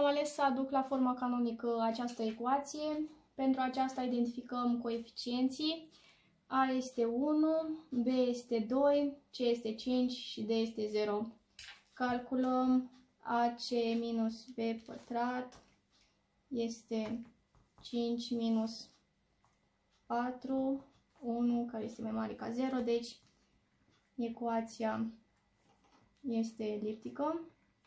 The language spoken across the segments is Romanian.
ales să aduc la forma canonică această ecuație. Pentru aceasta identificăm coeficienții. A este 1, B este 2, C este 5 și D este 0. Calculăm AC minus B pătrat este 5 minus 4, 1 care este mai mare ca 0, deci ecuația este eliptică.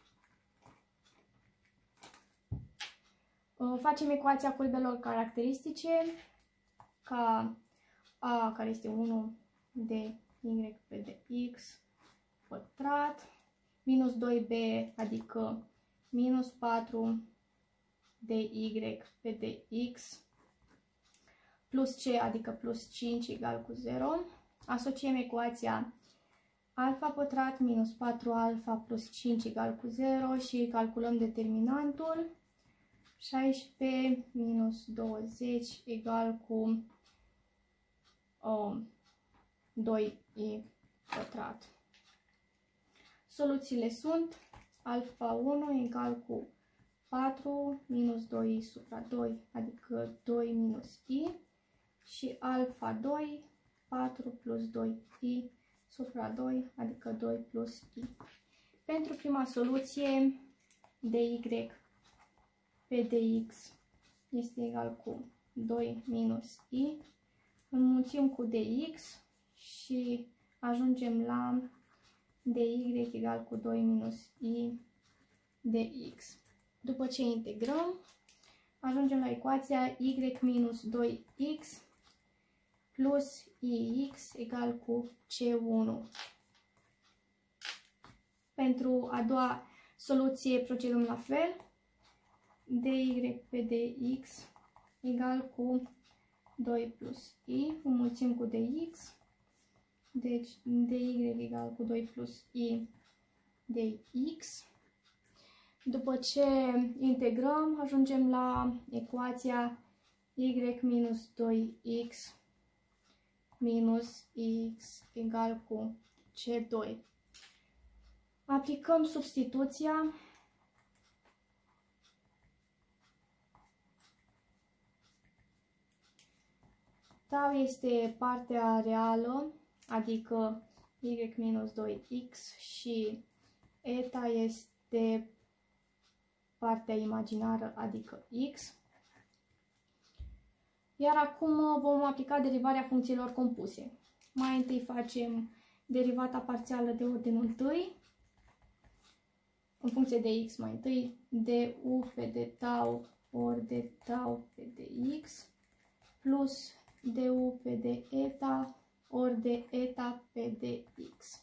Facem ecuația curbelor caracteristice ca A care este 1 de y pe de x pătrat minus 2b adică minus 4 de y pe de x plus c adică plus 5 egal cu 0. Asociem ecuația alfa pătrat minus 4 alfa plus 5 egal cu 0 și calculăm determinantul. 16 minus 20 egal cu 2i pătrat. Soluțiile sunt alfa 1 egal cu 4 minus 2i supra 2, adică 2 minus i, și alfa 2, 4 plus 2i supra 2, adică 2 plus i. Pentru prima soluție, dy pe dx este egal cu 2 minus i, înmulțim cu dx și ajungem la dy egal cu 2 minus i dx. După ce integrăm, ajungem la ecuația y minus 2x plus ix egal cu c1. Pentru a doua soluție procedăm la fel. dy pe dx egal cu 2 plus i, înmulțim cu dx, deci dy egal cu 2 plus i dx. După ce integrăm, ajungem la ecuația y minus 2x minus x egal cu c2. Aplicăm substituția. Tau este partea reală, adică y minus 2x, și eta este partea imaginară, adică x. Iar acum vom aplica derivarea funcțiilor compuse. Mai întâi facem derivata parțială de ordinul 1, în funcție de x mai întâi, du pe de tau ori de tau pe de x, plus du pe de eta ori de eta pe de x.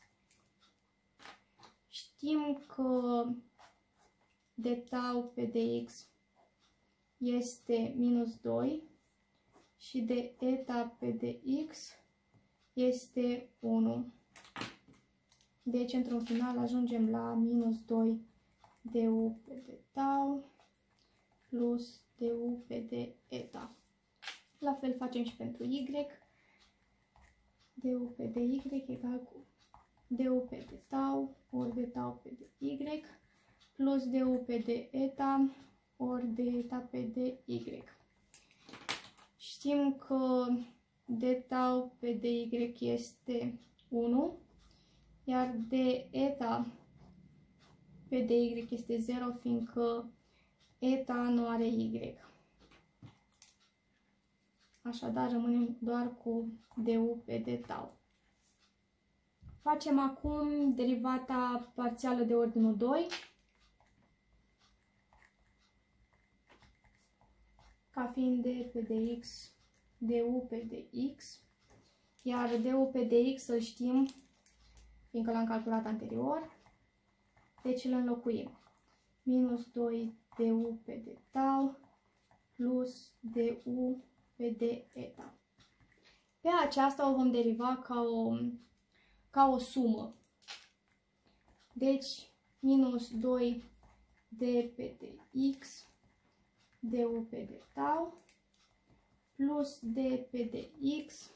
Știm că de tau pe de x este minus 2 și de eta pe de x este 1. Deci, într-un final, ajungem la minus 2 du pe de tau plus du pe de eta. La fel facem și pentru y. Du pe de y egal cu du pe de tau ori de tau pe de y plus du pe de eta ori de eta pe de y. Știm că de tau pe de y este 1, iar de eta pe de y este 0, fiindcă eta nu are y. Așadar, rămânem doar cu du pe de tau. Facem acum derivata parțială de ordinul 2. Ca fiind d pe dx, du pe dx, iar du pe dx îl știm, fiindcă l-am calculat anterior, deci îl înlocuim. Minus 2 du pe de tau plus du pe de eta. Pe aceasta o vom deriva ca o sumă. Deci, minus 2 d pe de x du pe de tau plus d pe de x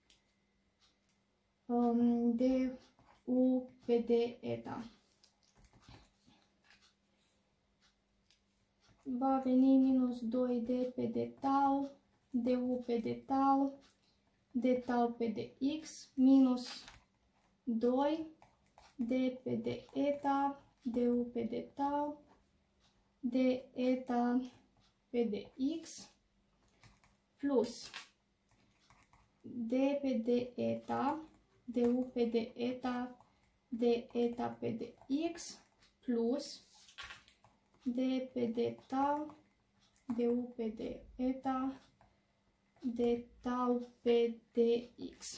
du pe de eta. va veni minus 2d pe de tau, du pe de tau, de tau pe de x, minus 2 d pe de eta, du pe de tau, de eta pe de x, plus d pe de eta, du pe de eta, de eta pe de x, plus d pe de tau, du pe de eta, de tau pe de x.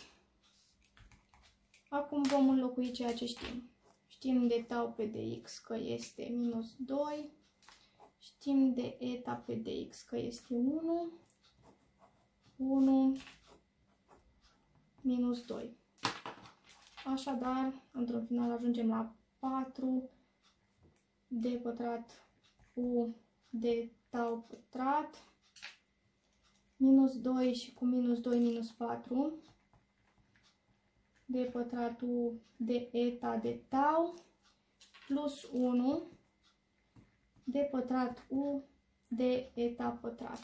Acum vom înlocui ceea ce știm. Știm de tau pe de x că este minus 2, știm de eta pe de x că este 1, 1 minus 2. Așadar, într-un final ajungem la 4 d pătrat u de tau pătrat, minus 2 și cu minus 2 minus 4, d pătrat u de eta de tau, plus 1 d pătrat u de eta pătrat.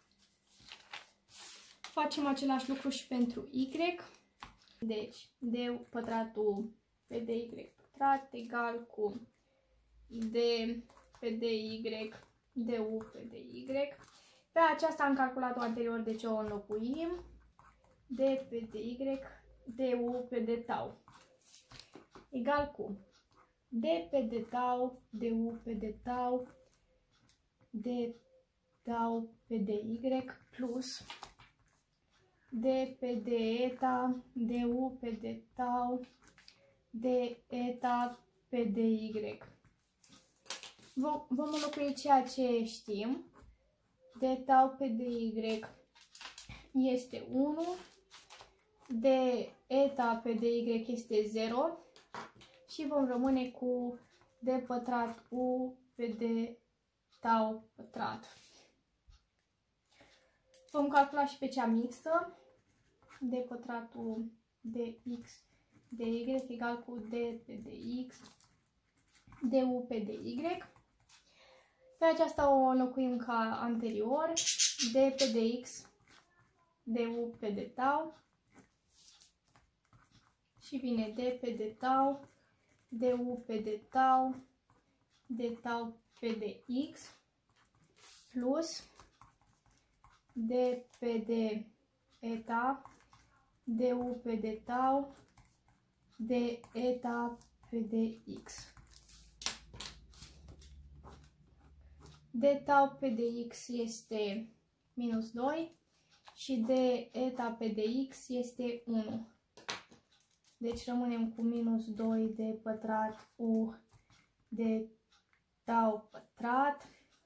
Facem același lucru și pentru y. Deci, d pătratul pe dy pătrat egal cu d pe dy, du pe dy. Pe aceasta am calculat-o anterior, deci o înlocuim. D pe dy, du pe de tau. Egal cu d pe de tau, du pe de tau, de tau pe dy, plus d pe de eta, du pe de tau, de eta pe dy. Vom înlocui ceea ce știm. De tau pe dy este 1, de eta pe dy este 0 și vom rămâne cu d pătrat u pe de tau pătrat. Vom calcula și pe cea mixtă. D pătratul de x de y egal cu d pe de x, du pe de y. Pe aceasta o înlocuim ca anterior. D pe de x, du pe de tau. Și vine d pe de tau, du pe de tau, de tau pe de x, plus d pe de eta, du pe de tau, de eta pe de x. De tau pe de x este minus 2 și de eta pe de x este 1. Deci rămânem cu minus 2 de pătrat u de tau pătrat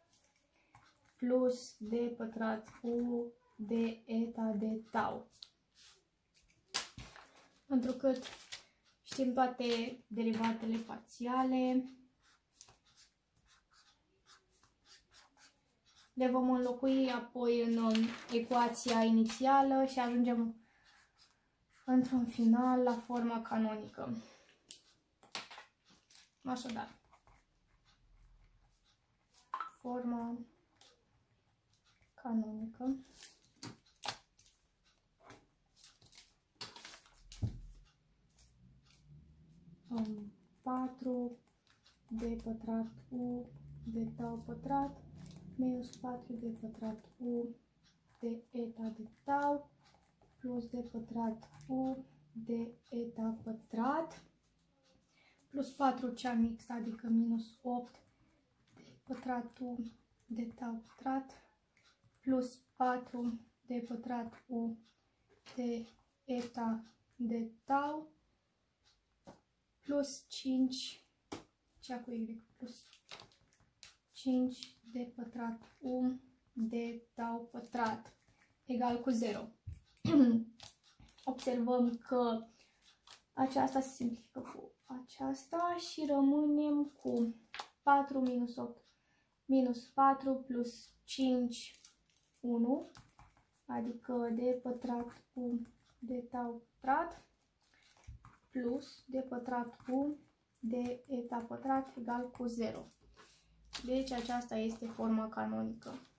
plus d pătrat u de eta de tau. Întrucât știm toate derivatele parțiale, le vom înlocui apoi în ecuația inițială și ajungem într-un final la forma canonică. Așadar, forma canonică. Am 4 de pătrat u de tau pătrat minus 4 de pătrat u de eta de tau plus de pătrat u de eta pătrat plus 4 cea mixtă, adică minus 8 de pătrat u de tau pătrat plus 4 de pătrat u de eta de tau plus 5 cea cu y plus 5 de pătrat u de tau pătrat egal cu 0. Observăm că aceasta se simplifică cu aceasta și rămânem cu 4 minus 8 minus 4 plus 5, 1, adică de pătrat u de tau pătrat plus de pătrat u de eta pătrat egal cu 0. Deci aceasta este forma canonică.